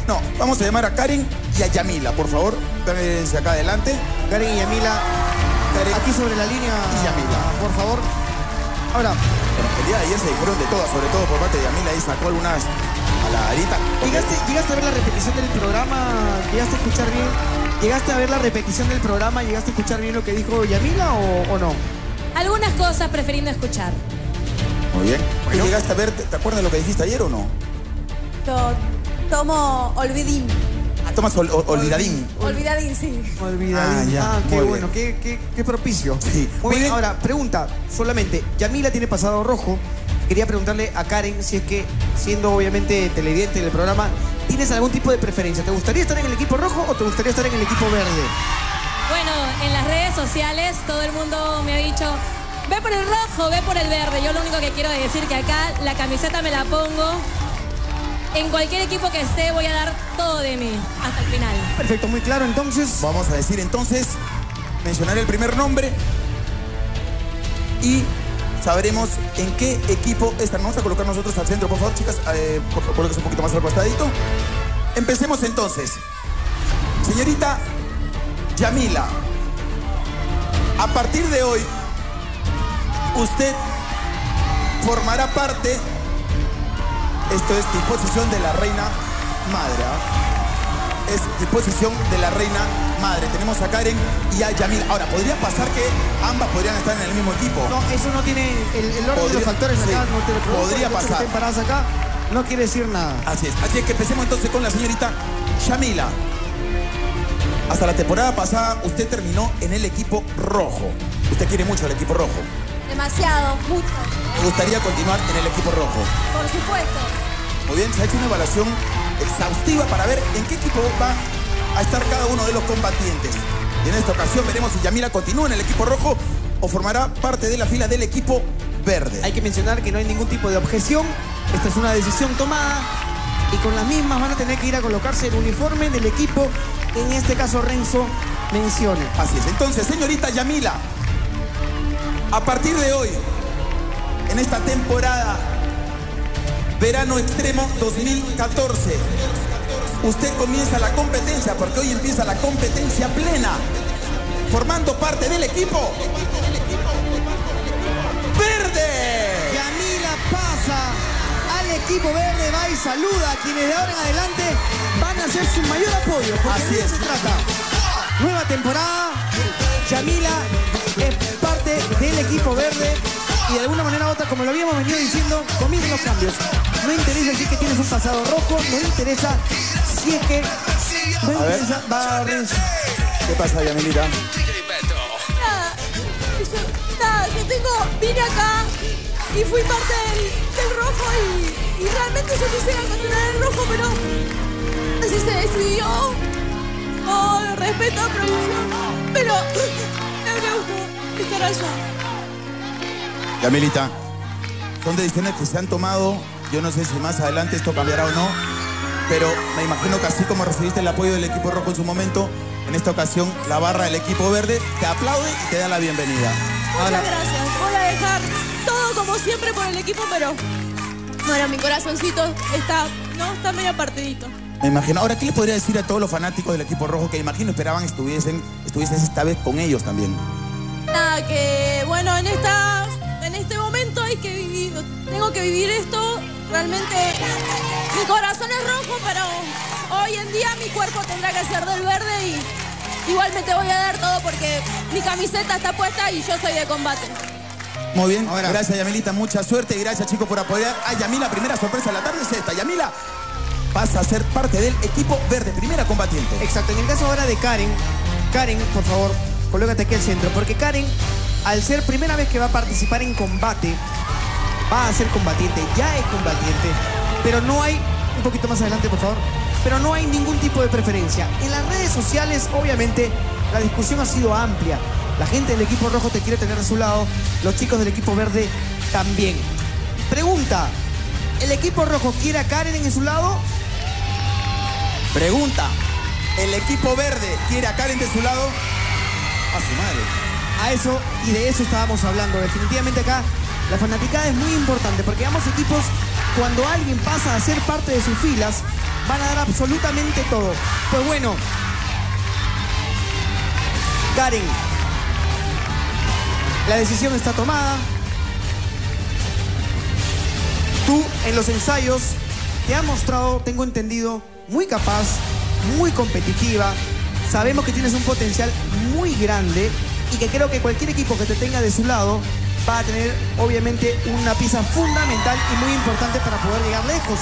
No, vamos a llamar a Karen y a Yamila, por favor. Pónganse acá adelante. Karen y Yamila, Karen aquí sobre la línea, y Yamila. por favor. Ahora, Bueno, el día de ayer se dijeron de todas, sobre todo por parte de Yamila, y sacó algunas a la arita. ¿llegaste a ver la repetición del programa? ¿Llegaste a escuchar bien? ¿Llegaste a ver la repetición del programa? ¿Llegaste a escuchar bien lo que dijo Yamila o no? Algunas cosas prefiriendo escuchar. Muy bien. Bueno. ¿Y llegaste a ver, te acuerdas de lo que dijiste ayer o no? Yo tomo olvidín. Ah, tomas olvidadín. Olvidadín, sí. Olvidadín. ya, Qué muy bueno, qué propicio. Sí. Muy bien, bien. ahora, pregunta, solamente, Yamila tiene pasado rojo. Quería preguntarle a Karen si es que, siendo obviamente televidente del programa, ¿tienes algún tipo de preferencia? ¿Te gustaría estar en el equipo rojo o te gustaría estar en el equipo verde? Bueno, en las redes sociales todo el mundo me ha dicho, ve por el rojo, ve por el verde. Yo lo único que quiero decir que acá la camiseta me la pongo. En cualquier equipo que esté voy a dar todo de mí hasta el final. Perfecto, muy claro, entonces. Vamos a decir entonces, mencionar el primer nombre y sabremos en qué equipo están. Vamos a colocar nosotros al centro, por favor, chicas. Por favor, colóquense un poquito más al costadito. Empecemos entonces. Señorita Yamila, a partir de hoy, usted formará parte, esto es disposición de la reina madre, ¿ah? Es disposición de la reina madre. Tenemos a Karen y a Yamila. Ahora, podría pasar que ambas podrían estar en el mismo equipo. No, eso no tiene el orden de los factores sí, acá, no te lo pregunto, podría el hecho de que pasar. estén paradas acá no quiere decir nada. Así es que empecemos entonces con la señorita Yamila. Hasta la temporada pasada usted terminó en el equipo rojo. Usted quiere mucho el equipo rojo. Demasiado, mucho. ¿Le gustaría continuar en el equipo rojo? Por supuesto. Muy bien, se ha hecho una evaluación exhaustiva para ver en qué equipo va a estar cada uno de los combatientes. Y en esta ocasión veremos si Yamila continúa en el equipo rojo o formará parte de la fila del equipo verde. Hay que mencionar que no hay ningún tipo de objeción. Esta es una decisión tomada y con las mismas van a tener que ir a colocarse el uniforme del equipo que en este caso Renzo mencione. Así es. Entonces, señorita Yamila, a partir de hoy, en esta temporada Verano Extremo 2014, usted comienza la competencia, porque hoy empieza la competencia plena, formando parte del equipo verde. Yamila pasa al equipo verde, va y saluda a quienes de ahora en adelante van a ser su mayor apoyo. Porque Así de eso es. se trata. Nueva temporada, Yamila es parte del equipo verde y de alguna manera u otra, como lo habíamos venido diciendo, comiencen los cambios. No interesa si es que tienes un pasado rojo, no interesa si es que... No interesa, va Renzo. ¿Qué pasa, Yamilita? Nada, yo vine acá y fui parte del rojo y realmente yo quisiera continuar el rojo, pero así se decidió. Oh, respeto, producción, pero me gusta estar allá. Yamilita, son decisiones que se han tomado. Yo no sé si más adelante esto cambiará o no, pero me imagino que así como recibiste el apoyo del equipo rojo en su momento, en esta ocasión la barra del equipo verde te aplaude y te da la bienvenida. Muchas gracias. Voy a dejar todo como siempre por el equipo, pero bueno, mi corazoncito está medio partidito. Me imagino. Ahora, ¿qué le podría decir a todos los fanáticos del equipo rojo que imagino esperaban estuvieses esta vez con ellos también? Nada, que bueno, en este momento hay que vivir, tengo que vivir esto. Realmente mi corazón es rojo, pero hoy en día mi cuerpo tendrá que ser del verde y igualmente voy a dar todo porque mi camiseta está puesta y yo soy de combate. Muy bien, Ahora. gracias Yamilita, mucha suerte y gracias chicos por apoyar a Yamila. Primera sorpresa de la tarde es esta. Yamila pasa a ser parte del equipo verde, primera combatiente. Exacto, en el caso ahora de Karen, por favor, colócate aquí al centro, porque Karen, al ser primera vez que va a participar en combate, va a ser combatiente, ya es combatiente, pero no hay, un poquito más adelante por favor, pero no hay ningún tipo de preferencia. En las redes sociales, obviamente, la discusión ha sido amplia. La gente del equipo rojo te quiere tener a su lado, los chicos del equipo verde también. Pregunta, ¿el equipo rojo quiere a Karen en su lado? Pregunta, ¿el equipo verde quiere a Karen de su lado? A su madre. A eso y de eso estábamos hablando. Definitivamente acá la fanaticada es muy importante porque ambos equipos, cuando alguien pasa a ser parte de sus filas, van a dar absolutamente todo. Pues bueno, Karen, la decisión está tomada. Tú en los ensayos te has mostrado, tengo entendido, muy capaz, muy competitiva. Sabemos que tienes un potencial muy grande y que creo que cualquier equipo que te tenga de su lado va a tener, obviamente, una pieza fundamental y muy importante para poder llegar lejos.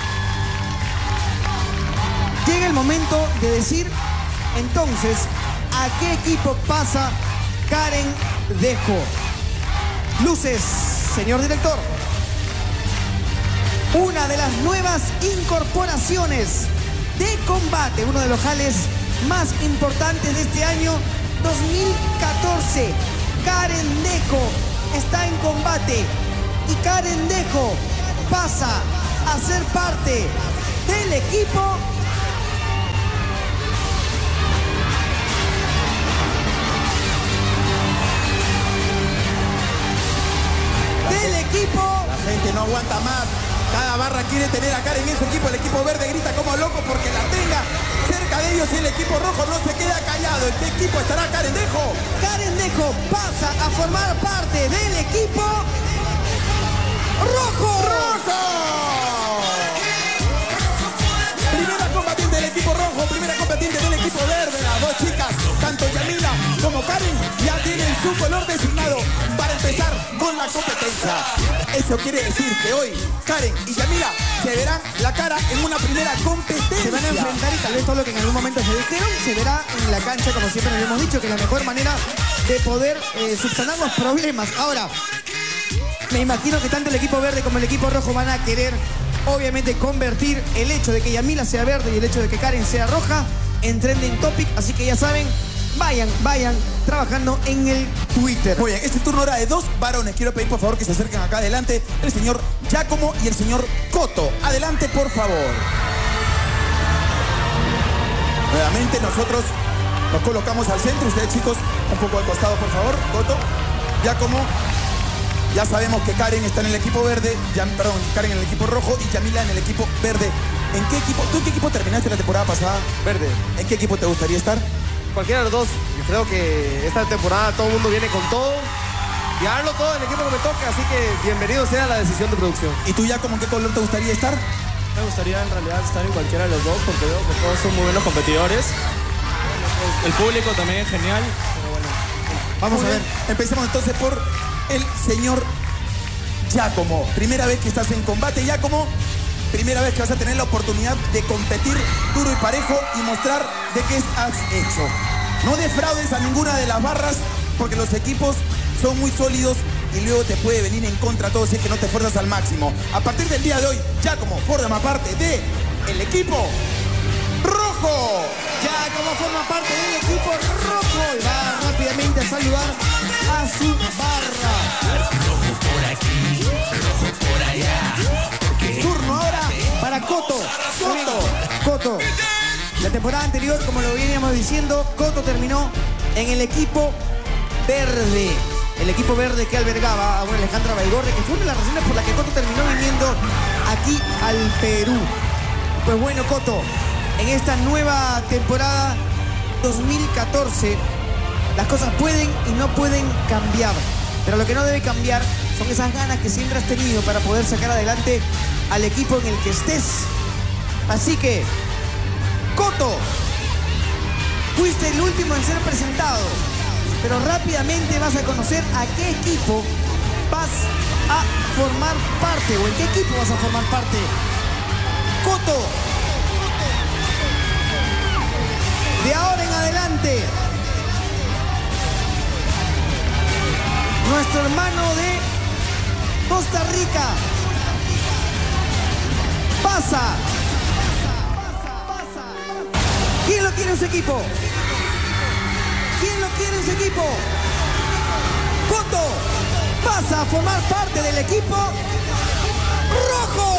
Llega el momento de decir, entonces, ¿a qué equipo pasa Karen Dejo? Luces, señor director. Una de las nuevas incorporaciones de combate, uno de los jales más importantes de este año 2014. Karen Dejo está en combate y Karen Dejo pasa a ser parte del equipo La gente no aguanta más. Cada barra quiere tener a Karen en su equipo. El equipo verde grita como loco porque la tenga cerca de ellos y el equipo rojo no se queda callado. ¿En qué equipo estará Karen Dejo? Karen Dejo pasa a formar parte del equipo rojo. Primera combatiente del equipo rojo, primera combatiente del equipo verde. Las dos chicas, tanto Yamila como Karen, ya tienen su color designado para empezar con la competencia. Eso quiere decir que hoy Karen y Yamila se verán la cara en una primera competencia. Se van a enfrentar y tal vez todo lo que en algún momento se dijeron se verá en la cancha, como siempre nos hemos dicho, que es la mejor manera de poder subsanar los problemas. Ahora, me imagino que tanto el equipo verde como el equipo rojo van a querer, obviamente, convertir el hecho de que Yamila sea verde y el hecho de que Karen sea roja en trending topic. Así que ya saben, vayan trabajando en el Twitter. Muy bien, este turno era de dos varones. Quiero pedir por favor que se acerquen acá adelante el señor Giacomo y el señor Coto. Adelante, por favor. Nuevamente nosotros nos colocamos al centro. Ustedes, chicos, un poco al costado, por favor. Coto, Giacomo. Ya sabemos que Karen está en el equipo verde, Karen en el equipo rojo y Yamila en el equipo verde. ¿En qué equipo? ¿Tú en qué equipo terminaste la temporada pasada? Verde. ¿En qué equipo te gustaría estar? Cualquiera de los dos. Yo creo que esta temporada todo el mundo viene con todo. Y darlo todo en el equipo que me toca, así que bienvenido sea la decisión de producción. ¿Y tú ya en qué color te gustaría estar? Me gustaría en realidad estar en cualquiera de los dos porque veo que todos son muy buenos competidores. El público también es genial, pero bueno. Vamos a ver. Empecemos entonces por el señor Giacomo. Primera vez que estás en combate, Giacomo. Primera vez que vas a tener la oportunidad de competir duro y parejo y mostrar de qué has hecho. No defraudes a ninguna de las barras porque los equipos son muy sólidos y luego te puede venir en contra todo si es que no te esfuerzas al máximo. A partir del día de hoy, Giacomo forma parte del equipo rojo. Giacomo forma parte del equipo rojo y va rápidamente a saludar a su barra. Rojo por aquí, rojo por allá. Turno ahora para Coto. Coto. La temporada anterior, como lo veníamos diciendo, Coto terminó en el equipo verde. El equipo verde que albergaba a una Alejandra Baigorre, que fue una de las razones por las que Coto terminó viniendo aquí al Perú. Pues bueno, Coto, en esta nueva temporada 2014, las cosas pueden y no pueden cambiar. Pero lo que no debe cambiar son esas ganas que siempre has tenido para poder sacar adelante al equipo en el que estés. Así que, Coto, fuiste el último en ser presentado, pero rápidamente vas a conocer a qué equipo vas a formar parte o en qué equipo vas a formar parte. Coto, de ahora en adelante, nuestro hermano de Costa Rica pasa. ¿Quién lo quiere en su equipo? ¿Quién lo quiere en su equipo? Coto pasa a formar parte del equipo rojo.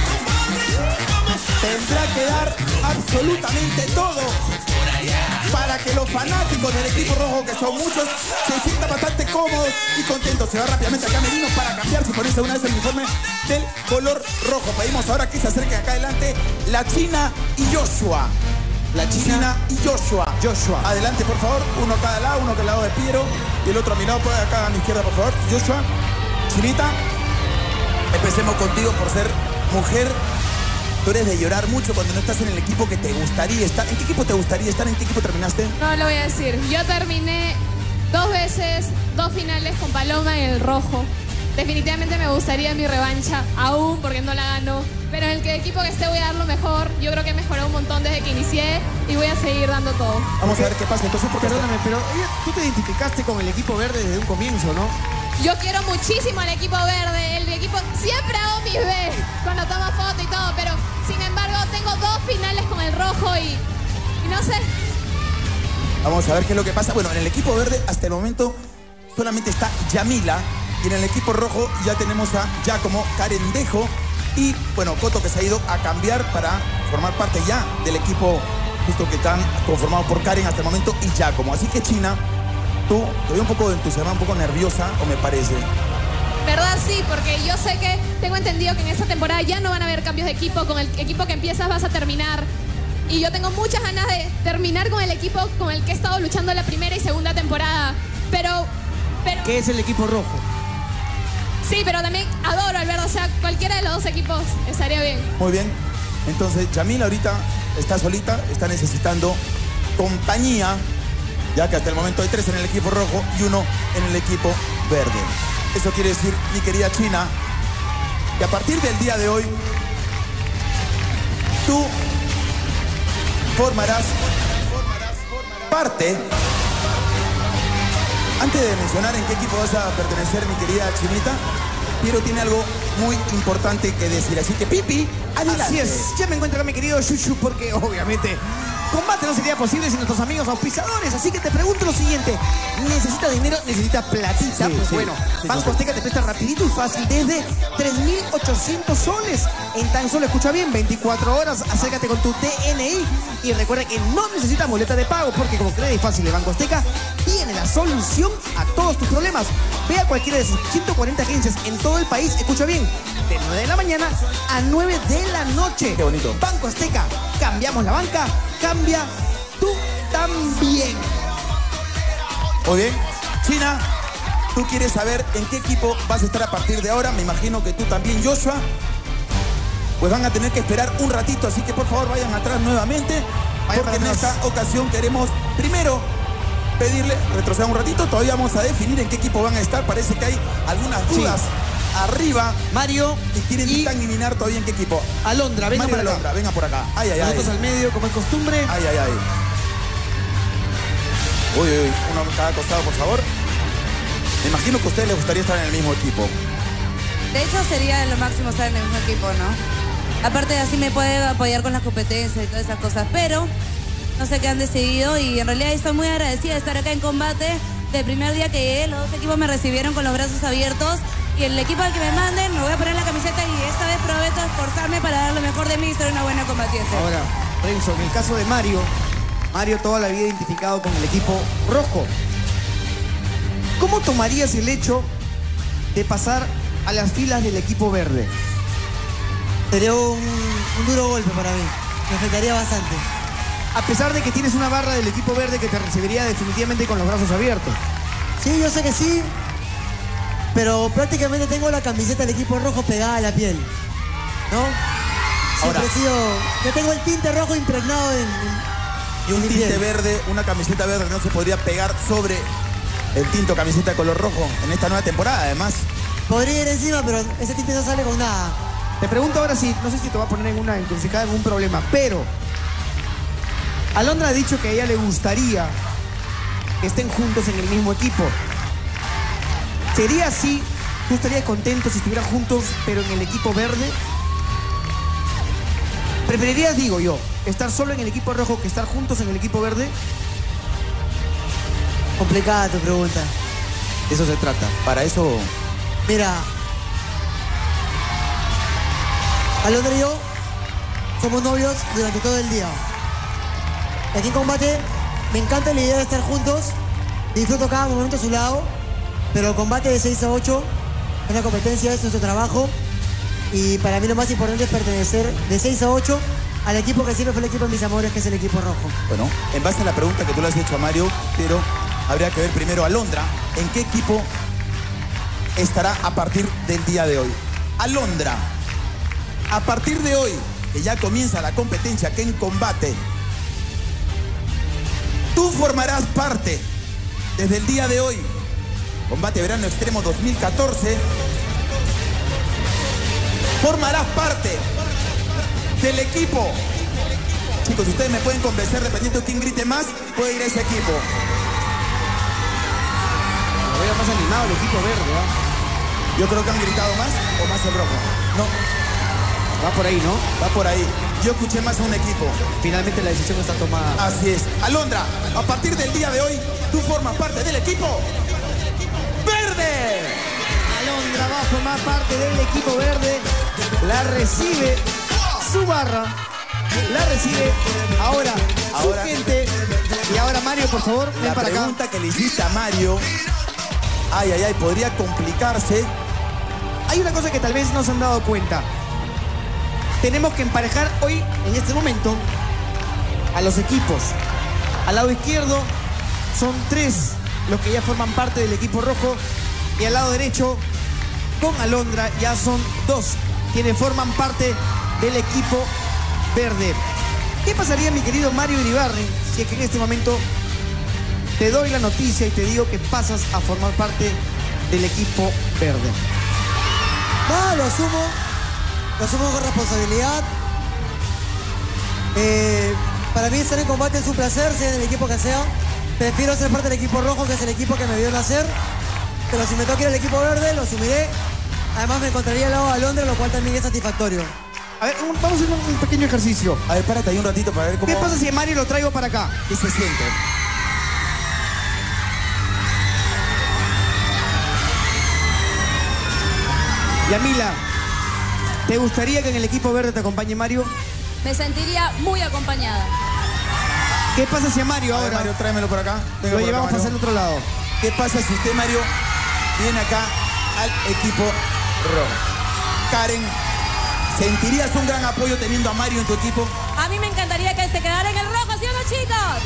Tendrá que dar absolutamente todo para para que los fanáticos del equipo rojo, que son muchos, se sientan bastante cómodos y contentos. Se va rápidamente a camerino para cambiarse y ponerse una vez el uniforme del color rojo. Pedimos ahora que se acerquen acá adelante la China y Joshua. La China y Joshua. Adelante, por favor. Uno a cada lado, uno al lado de Piero y el otro a mi lado, por acá a mi izquierda, por favor. Joshua, Chinita, empecemos contigo por ser mujer. Tú eres de llorar mucho cuando no estás en el equipo que te gustaría estar. ¿En qué equipo te gustaría estar? ¿En qué equipo terminaste? No lo voy a decir. Yo terminé 2 veces, 2 finales con Paloma en el rojo. Definitivamente me gustaría mi revancha, aún porque no la gano. Pero en el equipo que esté voy a dar lo mejor. Yo creo que he mejorado un montón desde que inicié y voy a seguir dando todo. Vamos a ver qué pasa entonces. Perdóname, pero tú te identificaste con el equipo verde desde un comienzo, ¿no? Yo quiero muchísimo al equipo verde. El equipo siempre hago mis B cuando tomo foto y todo, pero sin embargo tengo 2 finales con el rojo y no sé. Vamos a ver qué es lo que pasa. Bueno, en el equipo verde hasta el momento solamente está Yamila y en el equipo rojo ya tenemos a Giacomo, Carendejo y bueno, Coto, que se ha ido a cambiar para formar parte ya del equipo justo que están conformados por Karen hasta el momento y Giacomo. Así que China, tú te veo un poco entusiasmada, un poco nerviosa, ¿o me parece? ¿Verdad? Sí, porque yo sé que tengo entendido que en esta temporada ya no van a haber cambios de equipo. Con el equipo que empiezas vas a terminar. Y yo tengo muchas ganas de terminar con el equipo con el que he estado luchando la primera y segunda temporada. Pero... ¿Qué es el equipo rojo? Sí, pero también adoro al verde. O sea, cualquiera de los 2 equipos estaría bien. Muy bien. Entonces, Yamila ahorita está solita, está necesitando compañía, ya que hasta el momento hay 3 en el equipo rojo y 1 en el equipo verde. Eso quiere decir, mi querida China, que a partir del día de hoy, tú formarás parte. Antes de mencionar en qué equipo vas a pertenecer, mi querida Chinita, Piero tiene algo muy importante que decir. Así que, Pipi, adelante. Así es. Ya me encuentro acá, mi querido Chuchu, porque obviamente combate no sería posible sin nuestros amigos auspiciadores. Así que te pregunto lo siguiente. ¿Necesita dinero? ¿Necesita platita? Sí, pues sí. bueno, Sí, Banco Azteca te presta rapidito y fácil desde 3.800 soles. En tan solo, escucha bien, 24 horas. Acércate con tu DNI y recuerda que no necesitas boleta de pago porque como crédito fácil de Banco Azteca tiene la solución a todos tus problemas. Ve a cualquiera de sus 140 agencias en todo el país. Escucha bien, de 9 de la mañana a 9 de la noche. Qué bonito. Banco Azteca, cambiamos la banca, cambia tú también. Muy bien. China, tú quieres saber en qué equipo vas a estar a partir de ahora. Me imagino que tú también, Joshua. Pues van a tener que esperar un ratito, así que por favor vayan atrás nuevamente. Porque en esta ocasión queremos primero pedirle, retroceder un ratito, todavía vamos a definir en qué equipo van a estar. Parece que hay algunas dudas arriba. Mario y quieren eliminar todavía en qué equipo. Alondra, venga Mario por acá. Alondra, venga por acá. Ay, ay, ay. Nosotros al medio, como es costumbre. Ay, ay, ay. Uy, uy, uno a cada costado, por favor. Me imagino que a ustedes les gustaría estar en el mismo equipo. De hecho, sería lo máximo estar en el mismo equipo, ¿no? Aparte de así me puede apoyar con las competencias y todas esas cosas, pero no sé qué han decidido y en realidad estoy muy agradecida de estar acá en combate. Del primer día que llegué, los 2 equipos me recibieron con los brazos abiertos y el equipo al que me manden me voy a poner la camiseta y esta vez prometo esforzarme para dar lo mejor de mí y ser una buena combatiente. Ahora, Renzo, en el caso de Mario, Mario toda la vida identificado con el equipo rojo. ¿Cómo tomarías el hecho de pasar a las filas del equipo verde? Sería un duro golpe para mí. Me afectaría bastante. A pesar de que tienes una barra del equipo verde que te recibiría definitivamente con los brazos abiertos. Sí, yo sé que sí. Pero prácticamente tengo la camiseta del equipo rojo pegada a la piel. ¿No? Siempre he sido... Yo tengo el tinte rojo impregnado Y un mi tinte piel. verde, una camiseta verde no se podría pegar sobre el tinto camiseta de color rojo en esta nueva temporada, además. Podría ir encima, pero ese tinte no sale con nada. Te pregunto ahora si, no sé si te va a poner en una encrucijada, en un problema, pero Alondra ha dicho que a ella le gustaría que estén juntos en el mismo equipo. ¿Sería así? ¿Tú estarías contento si estuvieran juntos, pero en el equipo verde? ¿Preferirías, digo yo, estar solo en el equipo rojo que estar juntos en el equipo verde? Complicada tu pregunta. De eso se trata. Para eso... Mira, Alondra y yo somos novios durante todo el día. Aquí en combate me encanta la idea de estar juntos. Disfruto cada momento a su lado. Pero el combate de 6 a 8 es la competencia, es nuestro trabajo. Y para mí lo más importante es pertenecer de 6 a 8 al equipo que siempre fue el equipo de mis amores, que es el equipo rojo. Bueno, en base a la pregunta que tú le has hecho a Mario, pero habría que ver primero a Alondra, ¿en qué equipo estará a partir del día de hoy? Alondra, a partir de hoy, que ya comienza la competencia que en combate, tú formarás parte desde el día de hoy, Combate Verano Extremo 2014, formarás parte del equipo. Chicos, ustedes me pueden convencer, dependiendo de quién grite más, puede ir a ese equipo. Lo veo más animado el equipo verde, ¿eh? Yo creo que han gritado más o más el rojo. No. Va por ahí, ¿no? Va por ahí. Yo escuché más a un equipo. Finalmente la decisión está tomada. Así es. Alondra, a partir del día de hoy, tú formas parte del equipo verde. Alondra va a formar parte del equipo verde. La recibe su barra. La recibe ahora su gente. Y ahora Mario, por favor, ven para acá. La pregunta que le hiciste a Mario, ay, podría complicarse. Hay una cosa que tal vez no se han dado cuenta. Tenemos que emparejar hoy, en este momento, a los equipos. Al lado izquierdo son 3 los que ya forman parte del equipo rojo. Y al lado derecho, con Alondra, ya son 2 quienes forman parte del equipo verde. ¿Qué pasaría, mi querido Mario Iribarren, si es que en este momento te doy la noticia y te digo que pasas a formar parte del equipo verde? No, lo asumo con responsabilidad. Para mí estar en combate es un placer, sea en el equipo que sea. Prefiero ser parte del equipo rojo, que es el equipo que me vio nacer. Pero si me toca ir al equipo verde, lo asumiré. Además me encontraría al lado de Alondra, lo cual también es satisfactorio. A ver, vamos a hacer un pequeño ejercicio. A ver, párate ahí un ratito para ver cómo... ¿Qué pasa si a Mario lo traigo para acá? ¿Qué se siente? Yamila, ¿te gustaría que en el equipo verde te acompañe Mario? Me sentiría muy acompañada. ¿Qué pasa si a Mario A ver, ahora Mario, tráemelo por acá. Venga lo por llevamos acá, hacia el otro lado? ¿Qué pasa si usted, Mario, viene acá al equipo rojo? Karen, ¿sentirías un gran apoyo teniendo a Mario en tu equipo? A mí me encantaría que él se quedara en el rojo, ¿sí o no, chicos?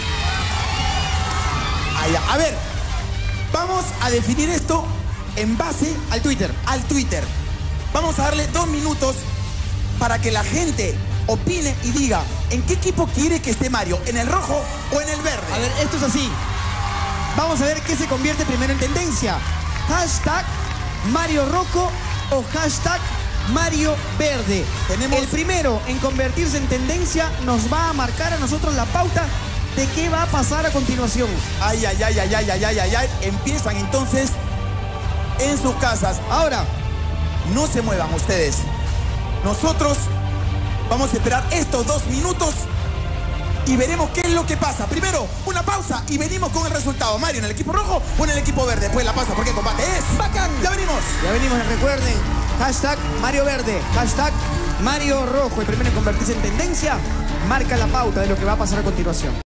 Allá. A ver, vamos a definir esto en base al Twitter. Vamos a darle 2 minutos para que la gente opine y diga en qué equipo quiere que esté Mario, ¿en el rojo o en el verde? A ver, esto es así. Vamos a ver qué se convierte primero en tendencia. Hashtag Mario Rojo o hashtag Mario Verde. El primero en convertirse en tendencia nos va a marcar a nosotros la pauta de qué va a pasar a continuación. Ay. Empiezan entonces en sus casas. Ahora, no se muevan ustedes. Nosotros vamos a esperar estos 2 minutos y veremos qué es lo que pasa. Primero, una pausa y venimos con el resultado. Mario, ¿en el equipo rojo o en el equipo verde? Después la pausa porque el combate es bacán. Ya venimos. Recuerden, hashtag Mario Verde, hashtag Mario Rojo. El primero en convertirse en tendencia marca la pauta de lo que va a pasar a continuación.